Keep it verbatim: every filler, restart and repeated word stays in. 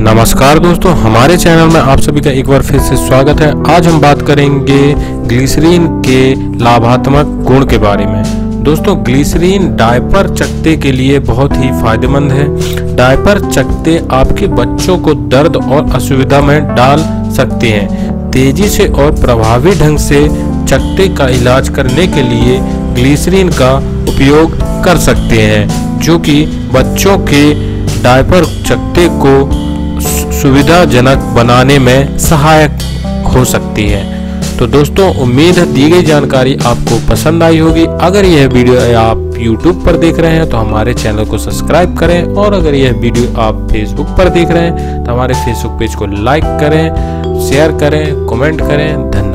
नमस्कार दोस्तों, हमारे चैनल में आप सभी का एक बार फिर से स्वागत है। आज हम बात करेंगे ग्लिसरीन के लाभात्मक गुण के बारे में। दोस्तों, ग्लिसरीन डायपर चकत्ते के लिए बहुत ही फायदेमंद है। डायपर चकत्ते आपके बच्चों को दर्द और असुविधा में डाल सकते हैं। तेजी से और प्रभावी ढंग से चकत्ते का इलाज करने के लिए ग्लिसरीन का उपयोग कर सकते हैं, जो कि बच्चों के डायपर चकत्ते को सुविधाजनक बनाने में सहायक हो सकती है। तो दोस्तों, उम्मीद है दी गई जानकारी आपको पसंद आई होगी। अगर यह वीडियो आप यूट्यूब पर देख रहे हैं तो हमारे चैनल को सब्सक्राइब करें, और अगर यह वीडियो आप फेसबुक पर देख रहे हैं तो हमारे फेसबुक पेज को लाइक करें, शेयर करें, कमेंट करें। धन्यवाद।